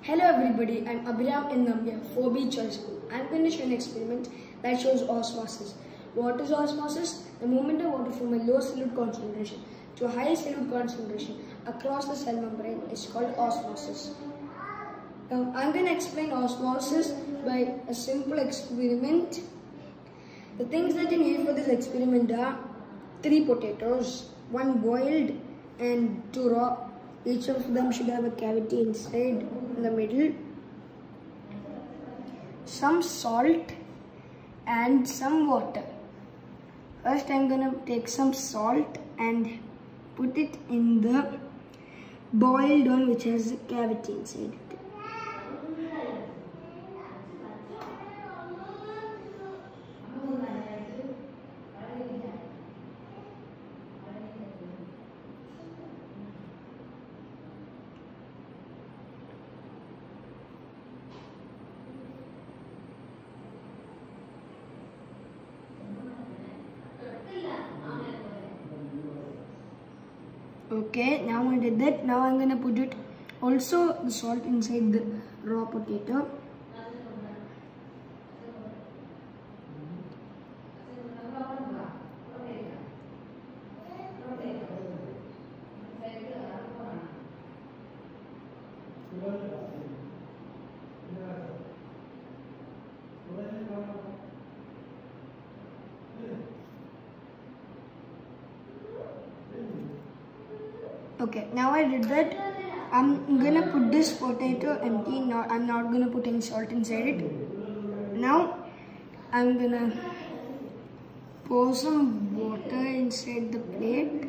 Hello everybody, I'm Abhiram in Nambia, 4B Choice School. I'm going to show an experiment that shows osmosis. What is osmosis? The movement of water from a low solute concentration to a high solute concentration across the cell membrane is called osmosis. Now I'm going to explain osmosis by a simple experiment. The things that you need for this experiment are 3 potatoes, 1 boiled and 2 raw. Each of them should have a cavity inside in the middle, some salt and some water. First I'm gonna take some salt and put it in the boiled one which has a cavity inside it. Okay, now I did that. Now I'm gonna put it also the salt inside the raw potato. Okay, now I did that. I'm gonna put this potato empty. Now I'm not gonna put any salt inside it. Now I'm gonna pour some water inside the plate.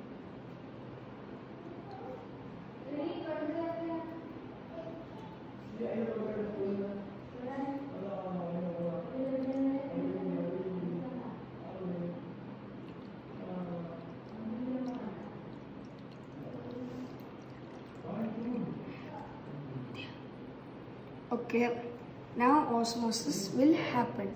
Okay, now osmosis will happen.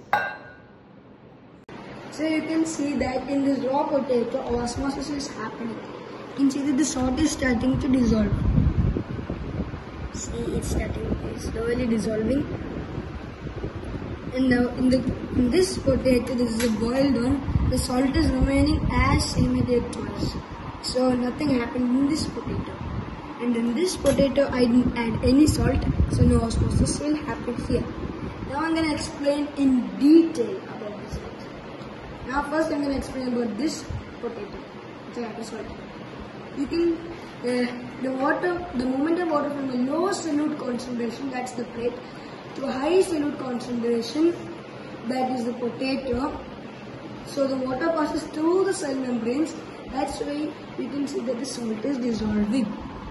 So you can see that in this raw potato, osmosis is happening. You can see that the salt is starting to dissolve. See, it's slowly dissolving. And now in this potato, this is a boiled one, the salt is remaining as same as it was. So nothing happened in this potato. And in this potato, I didn't add any salt, so no osmosis will happen here. Now I'm going to explain in detail about this. Now first I'm going to explain about this potato. So yeah, salt. You can, the movement of water from a low solute concentration, that's the plate, to a high solute concentration, that is the potato. So the water passes through the cell membranes, that's why you can see that the salt is dissolving.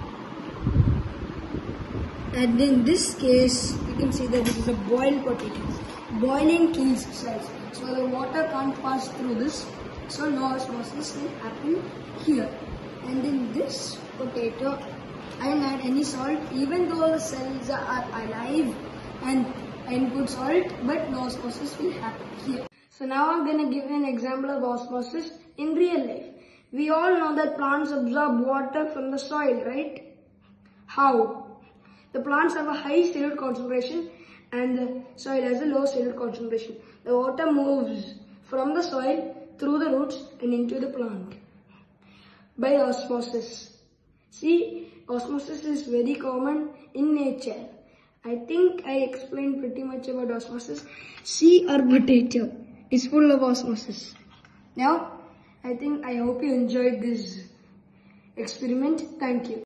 And in this case, you can see that this is a boiled potato. Boiling kills cells. So the water can't pass through this. So no osmosis will happen here. And in this potato, I didn't add any salt, even though the cells are alive and I input salt, but no osmosis will happen here. So now I'm going to give an example of osmosis in real life. We all know that plants absorb water from the soil, right? How? The plants have a high solute concentration and the soil has a low solute concentration. The water moves from the soil through the roots and into the plant by osmosis. See, osmosis is very common in nature. I think I explained pretty much about osmosis. See, our potato is full of osmosis. Now, I hope you enjoyed this experiment. Thank you.